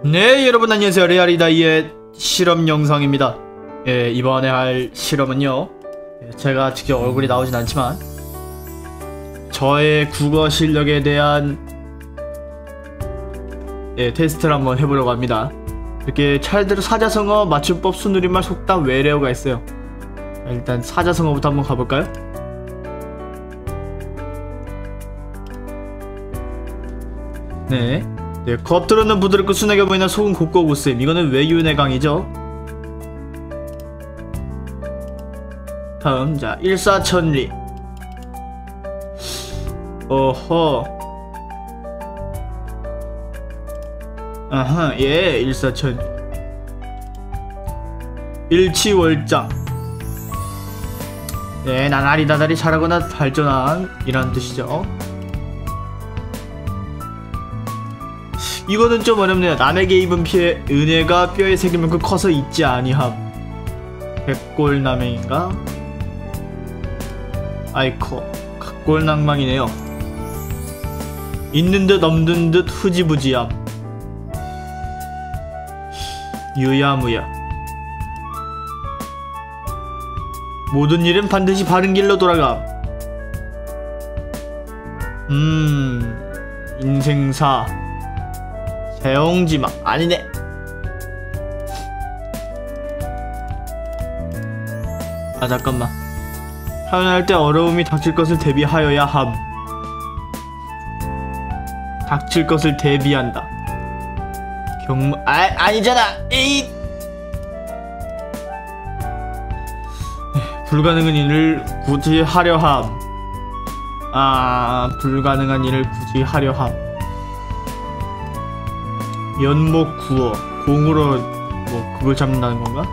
네, 여러분 안녕하세요. 레알이다이의 실험 영상입니다. 예, 이번에 할 실험은요, 제가 직접 얼굴이 나오진 않지만 저의 국어 실력에 대한 테스트를 한번 해보려고 합니다. 이렇게 찰들어 사자성어, 맞춤법, 순우리말, 속담, 외래어가 있어요. 일단 사자성어부터 한번 가볼까요? 네, 겉으로는 부드럽고 순하게 보이는 속은 곱고 굳셈. 이거는 외유의 강이죠. 다음, 자, 일사천리. 어허. 아하, 예, 일사천리. 일치월장. 네, 나날이 나날이 자라거나 발전한 이란 뜻이죠. 이거는 좀 어렵네요. 남에게 입은 피해 은혜가 뼈에 새길 만큼 커서 잊지 아니함. 백골남행인가? 아이코, 각골낭망이네요. 있는 듯 없는 듯 흐지부지함. 유야무야. 모든 일은 반드시 바른 길로 돌아감. 인생사. 세옹지마. 아니네. 아, 잠깐만. 사연할 때 어려움이 닥칠 것을 대비하여야 함. 닥칠 것을 대비한다. 경무. 아니잖아. 에잇. 불가능한 일을 굳이 하려 함. 불가능한 일을 굳이 하려 함. 연목 구어. 공으로 뭐 그걸 잡는다는 건가?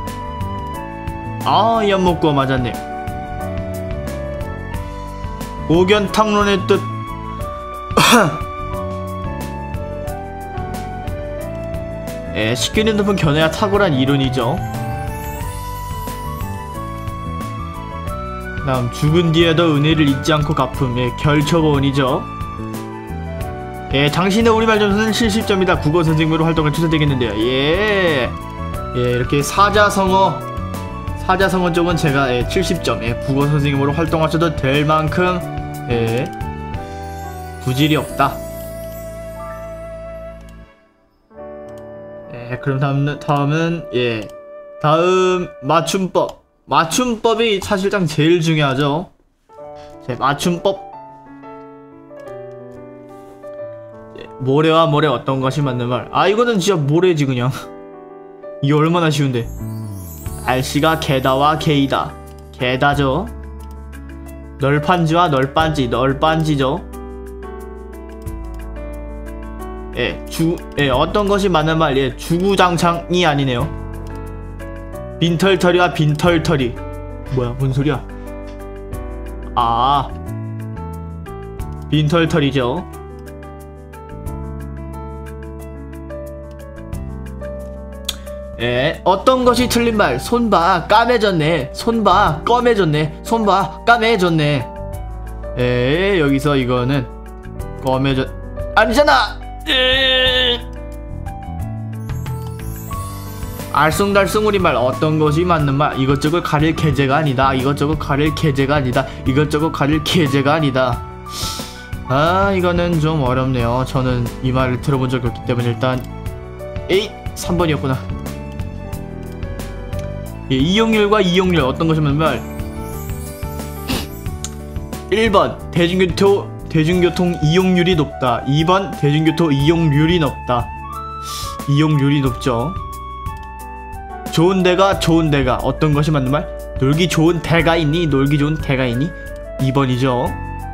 연목 구어 맞았네. 오견탕론의 뜻. 식견이 높은 견해야 탁월한 이론이죠. 다음, 죽은 뒤에도 은혜를 잊지 않고 갚음. 결처보은이죠. 당신의 우리말 점수는 70점이다. 국어 선생님으로 활동을 취소되겠는데요. 이렇게 사자성어 쪽은 제가 70점. 국어 선생님으로 활동하셔도 될 만큼 부질이 없다. 그럼 다음은 맞춤법. 맞춤법이 사실상 제일 중요하죠. 맞춤법. 모래와 모래 어떤 것이 맞는 말. 이거는 진짜 모래지 그냥. 이게 얼마나 쉬운데. 알씨가 게다와 게이다. 게다죠. 널판지와 널빤지. 널빤지죠. 어떤 것이 맞는 말. 주구장창이 아니네요. 빈털터리와 빈털터리. 뭐야, 뭔 소리야. 빈털터리죠. 어떤 것이 틀린 말. 손봐 까매졌네. 손봐 검해졌네. 손봐 까매졌네. 여기서 이거는 아니잖아. 알쏭달쏭 우리말. 어떤 것이 맞는 말. 이것저것 가릴 계제가 아니다. 이것저것 가릴 계제가 아니다. 이것저것 가릴 계제가 아니다. 이거는 좀 어렵네요. 저는 이 말을 들어본 적이 없기 때문에 일단 3번이었구나. 이용률과 이용률. 어떤 것이 맞는 말. 1번 대중교통 이용률이 높다. 2번 대중교통 이용률이 높다. 이용률이 높죠. 좋은 데가 어떤 것이 맞는 말. 놀기 좋은 데가 있니. 놀기 좋은 데가 있니. 2번이죠.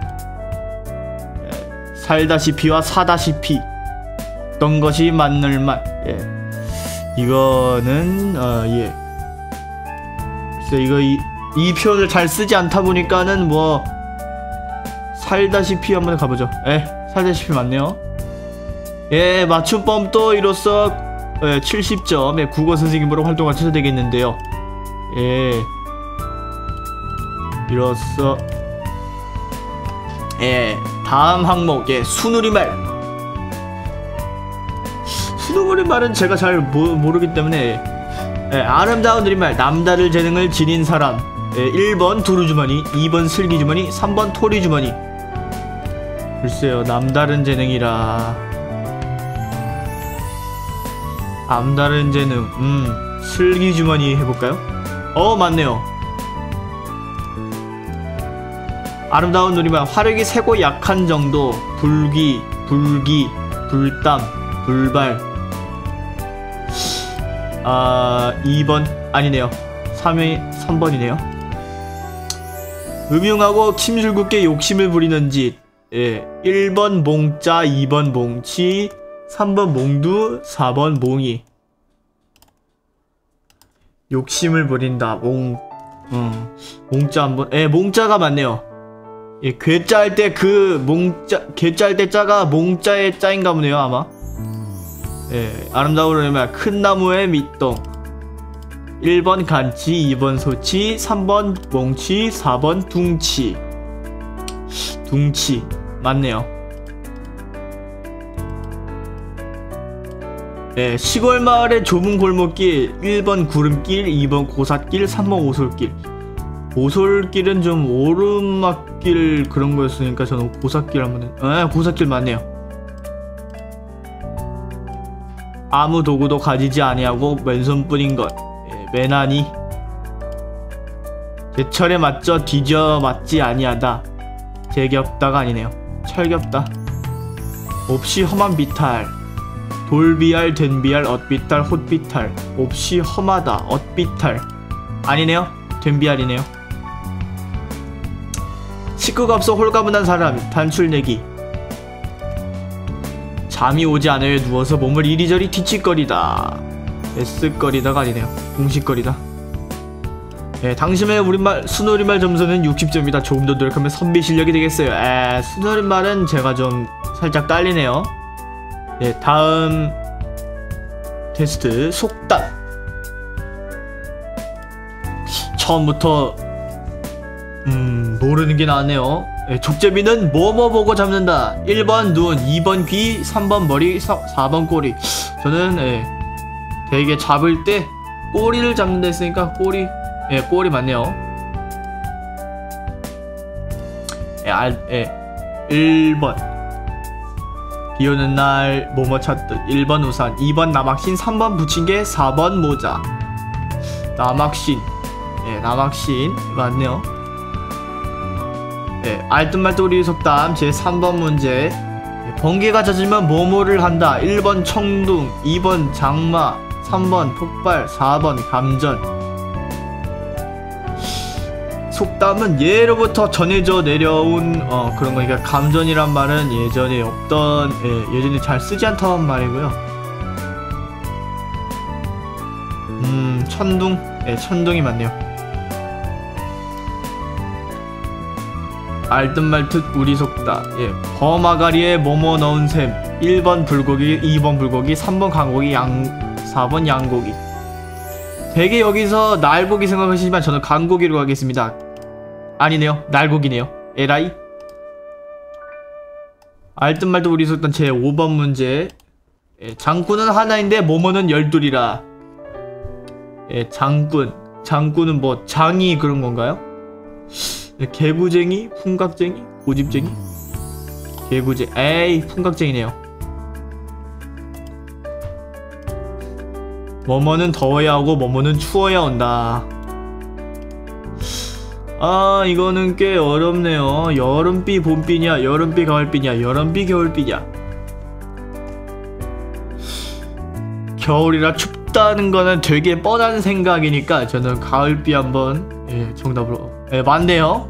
살다시피와 사다시피. 어떤 것이 맞는 말. 이거는 글쎄, 이거 이 표현을 잘 쓰지 않다 보니까는 뭐 살다시피 한번 가보죠. 살다시피 맞네요. 맞춤법도 이로써 70점. 국어 선생님으로 활동을 하셔도 되겠는데요. 이로써 다음 항목. 순우리말. 순우리말은 제가 잘 모르기 때문에. 예, 아름다운 우리말 남다를 재능을 지닌 사람. 예, 1번 두루주머니, 2번 슬기주머니, 3번 토리주머니. 글쎄요, 남다른 재능이라. 남다른 재능, 슬기주머니 해볼까요? 맞네요. 아름다운 우리말 화력이 세고 약한 정도. 불기, 불땀, 불발. 2번 아니네요. 3번이네요. 음흉하고 침술궂게 욕심을 부리는 짓. 예, 1번 몽짜, 2번 몽치, 3번 몽두, 4번 몽이. 욕심을 부린다. 몽짜 한번. 예, 몽짜가 맞네요. 예, 괴짜 할 때 그 괴짜 할 때 짜가 몽짜의 짜인가 보네요, 아마. 예, 아름다운 우리말 큰 나무의 밑동. 1번 간치, 2번 소치, 3번 몽치, 4번 둥치. 둥치 맞네요. 예, 시골 마을의 좁은 골목길. 1번 구름길, 2번 고삿길, 3번 오솔길. 오솔길은 좀 오르막길 그런 거였으니까 저는 고삿길 한번. 고삿길 맞네요. 아무 도구도 가지지 아니하고 맨손뿐인 것. 예, 매나니. 제철에 맞져 뒤져 맞지 아니하다. 제겹다가 아니네요. 철겹다. 몹시 험한 비탈. 돌비알, 된비알, 엇비탈, 홑비탈. 몹시 험하다. 엇비탈. 아니네요. 된비알이네요. 식구가 없어 홀가분한 사람. 단출내기. 잠이 오지 않아요. 누워서 몸을 이리저리 뒤칫거리다. 애쓰거리다가 아니네요. 공식거리다. 예, 당신의 우리말 순우리말 점수는 60점이다. 조금 더 노력하면 선비 실력이 되겠어요. 순우리말은 제가 좀 살짝 딸리네요. 예, 다음 테스트 속담. 처음부터 모르는 게 나왔네요. 예, 족제비는 뭐뭐 보고 잡는다. 1번 눈, 2번 귀, 3번 머리, 4번 꼬리. 저는 되게 잡을 때 꼬리를 잡는다 했으니까 꼬리. 예, 꼬리 맞네요. 1번 비오는 날 뭐뭐 찾듯. 1번 우산, 2번 남학신, 3번 부침개, 4번 모자. 남학신. 예, 남학신 맞네요. 예, 알뜻말뜻 우리 속담 제 3번 문제. 예, 번개가 잦으면 뭐뭐를 한다. 1번 청둥, 2번 장마, 3번 폭발, 4번 감전. 속담은 예로부터 전해져 내려온 그런 거니까 감전이란 말은 예전에 없던, 예전에 잘 쓰지 않던 말이고요. 천둥. 천둥이 맞네요. 알뜻말뜻 우리 속담. 범아가리에 뭐뭐 넣은 셈. 1번 불고기, 2번 불고기, 3번 강고기, 4번 양고기. 되게 여기서 날고기 생각하시지만 저는 강고기로 가겠습니다. 아니네요. 날고기네요. 에라이. 알뜻말뜻 우리 속담 제 5번 문제. 장군은 하나인데 뭐뭐는 열둘이라. 장군은 뭐 장이 그런 건가요? 개구쟁이, 풍각쟁이, 고집쟁이. 풍각쟁이네요. 뭐뭐는 더워야 오고 뭐뭐는 추워야 온다. 이거는 꽤 어렵네요. 여름비 봄비냐, 여름비 가을비냐, 여름비 겨울비냐. 겨울이라 춥다는 거는 되게 뻔한 생각이니까 저는 가을비 한번 정답으로. 맞네요.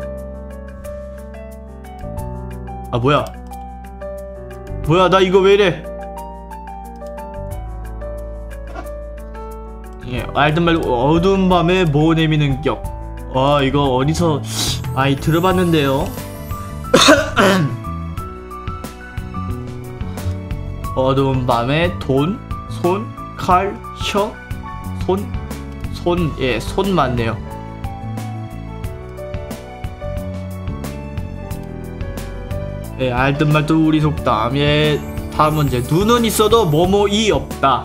뭐야 나 이거 왜이래. 알듯말 어두운 밤에 모 내미는 격. 이거 어디서 들어봤는데요. 어두운 밤에 돈, 손, 칼, 혀, 손 맞네요. 알뜻말뜻 우리 속담. 다음 문제. 눈은 있어도 뭐뭐이 없다.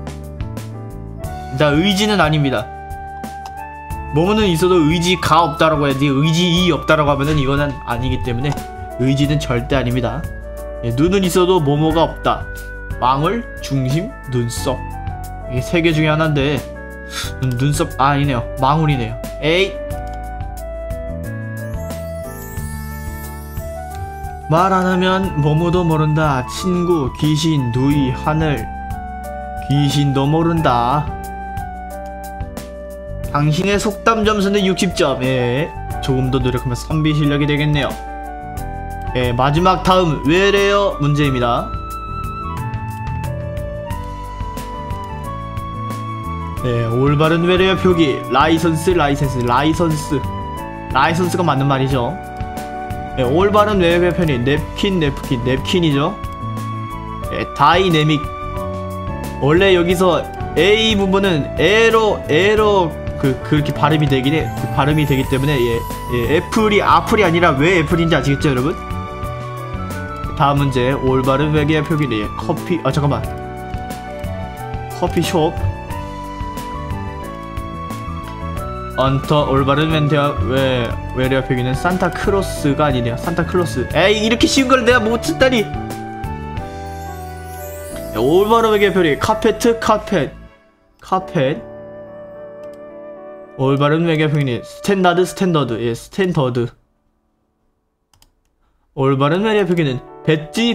자, 의지는 아닙니다. 뭐뭐는 있어도 의지가 없다라고 해야지, 의지이 없다라고 하면은 이거는 아니기 때문에 의지는 절대 아닙니다. 예, 눈은 있어도 뭐뭐가 없다. 망울, 중심, 눈썹. 이게 세 개 중에 하나인데 눈썹 아니네요. 망울이네요. 에이. 말 안하면 뭐뭐도 모른다. 친구, 귀신, 누이, 하늘. 귀신도 모른다. 당신의 속담 점수는 60점. 예, 조금 더 노력하면 선비 실력이 되겠네요. 예, 마지막 다음 왜래요 문제입니다. 예, 올바른 외래어 표기. 라이선스가 맞는 말이죠. 예, 올바른 외래어 표기. 냅킨이죠. 예, 다이내믹. 원래 여기서 A 부분은 에로 그렇게 발음이 되기 때문에 예, 애플이 아니라 왜 애플인지 아시겠죠, 여러분? 다음 문제. 올바른 외래어 표기는 예, 커피숍. 올바른 외래어 표기는 산타크로스가 아니네요. 산타클로스. 에이, 이렇게 쉬운 걸 내가 못 듣다니. 올바른 외래어 표기. 카펫. 올바른 외래어 표기는 스탠더드. 예, 스탠더드. 올바른 외래어 표기는 배지는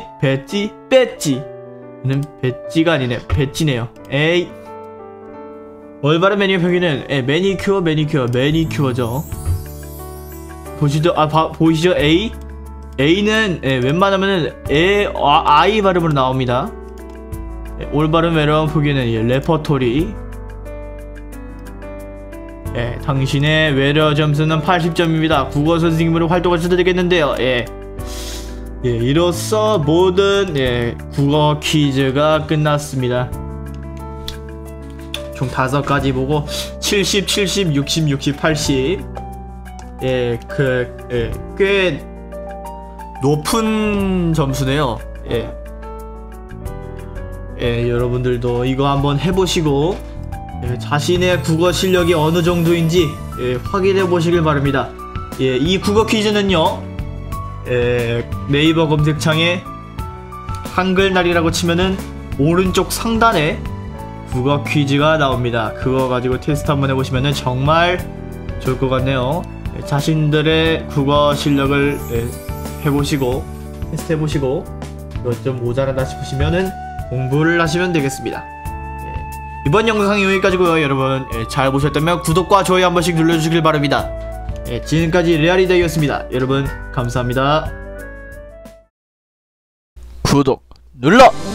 배지가 아니네. 배지네요. 에이. 올바른 매니큐어 표기는 매니큐어죠. 보이시죠? A는 웬만하면은 I 발음으로 나옵니다. 올바른 외래어 표기는 레퍼토리. 당신의 외래어 점수는 80점입니다. 국어 선생님으로 활동하셔도 되겠는데요. 이로써 모든 국어 퀴즈가 끝났습니다. 총 5가지 보고 70, 60, 60, 80. 꽤 높은 점수네요. 여러분들도 이거 한번 해보시고 자신의 국어 실력이 어느 정도인지 확인해 보시길 바랍니다. 이 국어 퀴즈는요, 네이버 검색창에 한글날이라고 치면은 오른쪽 상단에 국어 퀴즈가 나옵니다. 그거 가지고 테스트 한번 해보시면은 정말 좋을 것 같네요. 자신들의 국어 실력을 해보시고 테스트 해보시고 이것 좀 모자라다 싶으시면은 공부를 하시면 되겠습니다. 이번 영상이 여기까지고요. 여러분 잘 보셨다면 구독과 좋아요 한 번씩 눌러주시길 바랍니다. 지금까지 레알이다이였습니다. 여러분 감사합니다. 구독 눌러!